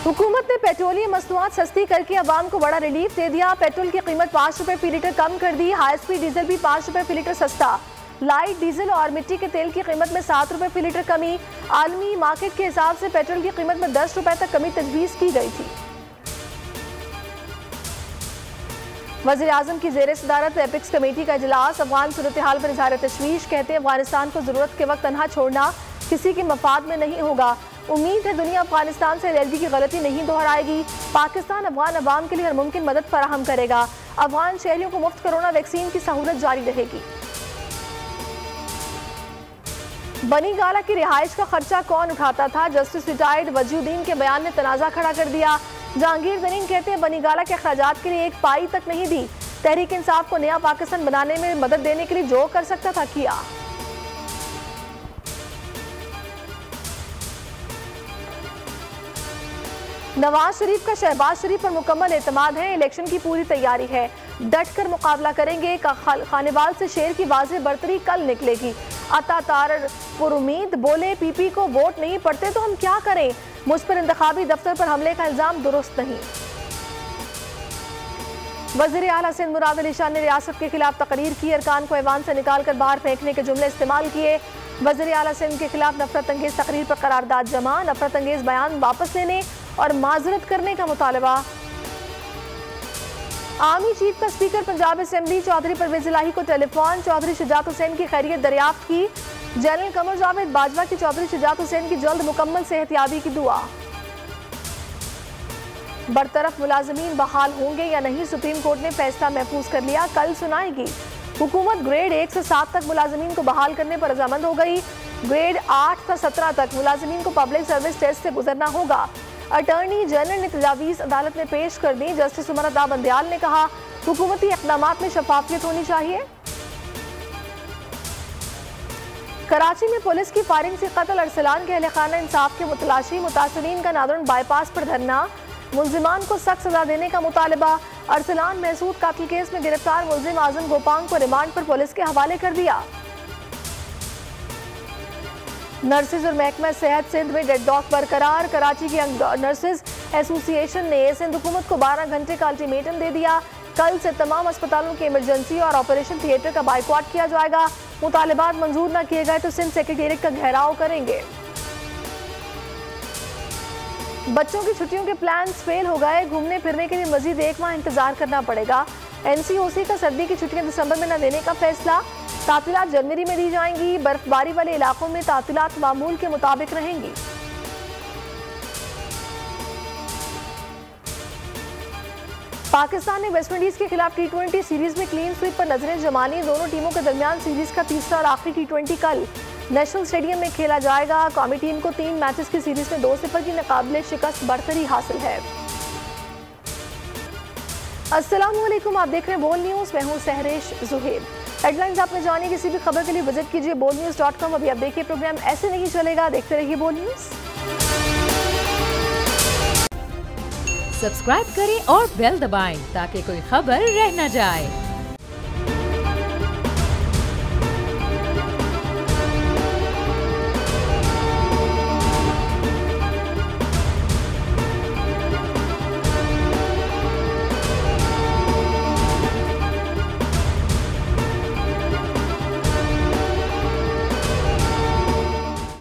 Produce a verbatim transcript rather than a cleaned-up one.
हुकूमत ने पेट्रोलियम मसनूआत सस्ती करके अवाम को बड़ा रिलीफ दे दिया। पेट्रोल की कीमत पाँच रुपए फी लीटर कम कर दी। हाई स्पीड डीजल भी पाँच रुपए फी लीटर सस्ता। लाइट डीजल और मिट्टी के तेल की कीमत में सात रुपए फी लीटर कमी। आलमी मार्केट के हिसाब से पेट्रोल की कीमत में दस रुपए तक कमी तजवीज़ की गई थी। वज़ीर आज़म की ज़ेर सदारत एपिक्स कमेटी का इजलास। अफगान सूरत हाल पर इज़हार तशवीश। कहते हैं अफगानिस्तान को ज़रूरत के वक्त तनहा छोड़ना किसी के मफाद में नहीं होगा। उम्मीद है दुनिया अफगानिस्तान से एलर्जी की गलती नहीं दोहराएगी। पाकिस्तान अफगान अवाम के लिए हर मुमकिन मदद फराहम करेगा। अफगान शहरियों को मुफ्त कोरोना वैक्सीन की सहूलत जारी रहेगी। बनी गाला की रिहाइश का खर्चा कौन उठाता था? जस्टिस रिटायर्ड वजीउद्दीन के बयान ने तनाज़ा खड़ा कर दिया। जहांगीर तरीन कहते हैं बनी गाला के अखराजात के लिए एक पाई तक नहीं दी। तहरीक इंसाफ को नया पाकिस्तान बनाने में मदद देने के लिए जो कर सकता था किया। नवाज शरीफ का शहबाज शरीफ पर मुकम्मल एतमाद है। इलेक्शन की पूरी तैयारी है। डट कर मुकाबला करेंगे। खानेवाल से शेर की वाज़ेह बरतरी कल निकलेगी। अता तारर पुरुमीद बोले पीपी को वोट नहीं पड़ते तो हम क्या करें? मुझ पर इंतखाबी दफ्तर पर हमले का इल्जाम दुरुस्त नहीं। वज़ीर आला सिंध मुराद अली शाह ने रियासत के खिलाफ तकरीर की। अरकान को ऐवान से निकाल कर बाहर फेंकने के जुमले इस्तेमाल किए। वज़ीर आला सिंध के खिलाफ नफरत अंगेज तकरीर पर करारदाद जमा। नफरत अंगेज बयान वापस लेने और माजरत करने का मुतालबा। आर्मी चीफ का स्पीकर पंजाब असेंबली चौधरी परवेज इलाही को टेलीफोन। चौधरी शुजात हुसैन की खैरियत दरियाफ्त की। जनरल कमर जावेद बाजवा की चौधरी शुजात हुसैन की जल्द मुकम्मल सेहतयाबी की दुआ। बरतरफ मुलाजमीन बहाल होंगे या नहीं, सुप्रीम कोर्ट ने फैसला महफूज कर लिया। कल सुनाएगी। हुकूमत ग्रेड एक से सात तक मुलाजमीन को बहाल करने पर रजामंद हो गई। ग्रेड आठ से सत्रह तक मुलाजमीन को पब्लिक सर्विस टेस्ट से गुजरना होगा। अटॉर्नी जनरल ने तजावीज़ अदालत में पेश कर दी। जस्टिस उमर अता बंदयाल ने कहा हुकूमती इक़दामात में शफाफियत होनी चाहिए। कराची में पुलिस की फायरिंग से कत्ल। अरसलान के अहले खाना इंसाफ के मुतलाशी। मुतासरीन का नादरन बाईपास पर धरना। मुलजिमान को सख्त सजा देने का मुतालबा। अरसलान महसूद कातिल केस में गिरफ्तार मुलजिम आजम गोपांग को रिमांड पर पुलिस के हवाले कर दिया। नर्सेज और महकमा सेहत सिंध में डेडलॉक बरकरार। कराची की नर्सेज एसोसिएशन ने सिंध हुकूमत को बारह घंटे का अल्टीमेटम दे दिया। कल से तमाम अस्पतालों के इमरजेंसी और ऑपरेशन थिएटर का बाइकआउट किया जाएगा। मुतालिबात मंजूर न किए गए तो सिंध सेक्रेटेरिएट का घेराव करेंगे। बच्चों की छुट्टियों के प्लान्स फेल हो गए। घूमने फिरने के लिए मजीद एक माह इंतजार करना पड़ेगा। एनसीओसी का सर्दी की छुट्टियां दिसंबर में न देने का फैसला। तातीलात जनवरी में दी जाएंगी। बर्फबारी वाले इलाकों में तातीलात मामूल के मुताबिक रहेंगी। पाकिस्तान ने वेस्टइंडीज के खिलाफ टी ट्वेंटी सीरीज में क्लीन स्वीप पर नजरें जमा ली। दोनों टीमों के दरमियान सीरीज का तीसरा और आखिरी टी ट्वेंटी कल नेशनल स्टेडियम में खेला जाएगा। कौमी टीम को तीन मैचेस की सीरीज में दो सिफर की नाकाबिले शिकस्त बरतरी हासिल है। अस्सलाम वालेकुम, आप देख रहे हैं बोल न्यूज। मैं हूं सहरेश जुहेब। हेडलाइंस आपने जानी। किसी भी खबर के लिए विजिट कीजिए बोल न्यूज डॉट कॉम। अभी आप देखिए प्रोग्राम ऐसे नहीं चलेगा। देखते रहिए बोल न्यूज। सब्सक्राइब करें और बेल दबाएं ताकि कोई खबर रह न जाए।